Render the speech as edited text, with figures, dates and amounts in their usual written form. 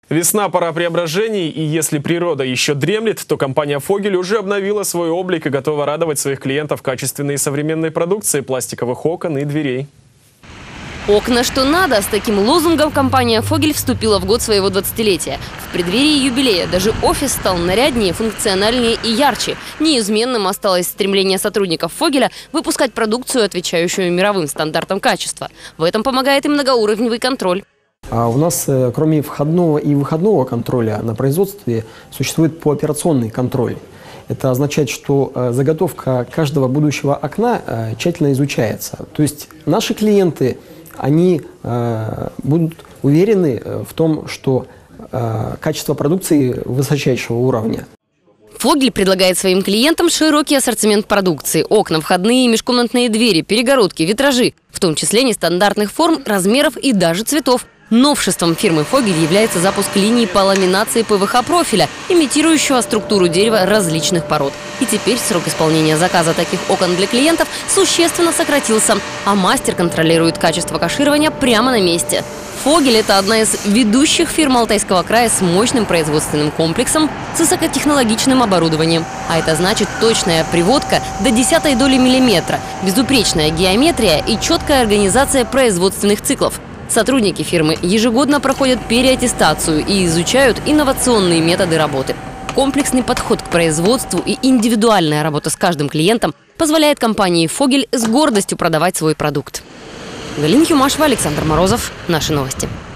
Весна – пора преображений, и если природа еще дремлет, то компания «Фогель» уже обновила свой облик и готова радовать своих клиентов качественной и современной продукцией пластиковых окон и дверей. Окна что надо. С таким лозунгом компания «Фогель» вступила в год своего 20-летия. В преддверии юбилея даже офис стал наряднее, функциональнее и ярче. Неизменным осталось стремление сотрудников «Фогеля» выпускать продукцию, отвечающую мировым стандартам качества. В этом помогает и многоуровневый контроль. У нас, кроме входного и выходного контроля, на производстве существует пооперационный контроль. Это означает, что заготовка каждого будущего окна тщательно изучается. То есть наши клиенты, они будут уверены в том, что качество продукции высочайшего уровня. «Фогель» предлагает своим клиентам широкий ассортимент продукции. Окна, входные и межкомнатные двери, перегородки, витражи. В том числе нестандартных форм, размеров и даже цветов. Новшеством фирмы «Фогель» является запуск линии по ламинации ПВХ-профиля, имитирующего структуру дерева различных пород. И теперь срок исполнения заказа таких окон для клиентов существенно сократился, а мастер контролирует качество каширования прямо на месте. «Фогель» – это одна из ведущих фирм Алтайского края с мощным производственным комплексом, с высокотехнологичным оборудованием. А это значит точная приводка до 0,1 доли миллиметра, безупречная геометрия и четкая организация производственных циклов. Сотрудники фирмы ежегодно проходят переаттестацию и изучают инновационные методы работы. Комплексный подход к производству и индивидуальная работа с каждым клиентом позволяет компании «Фогель» с гордостью продавать свой продукт. Галина Юмашева, Александр Морозов. Наши новости.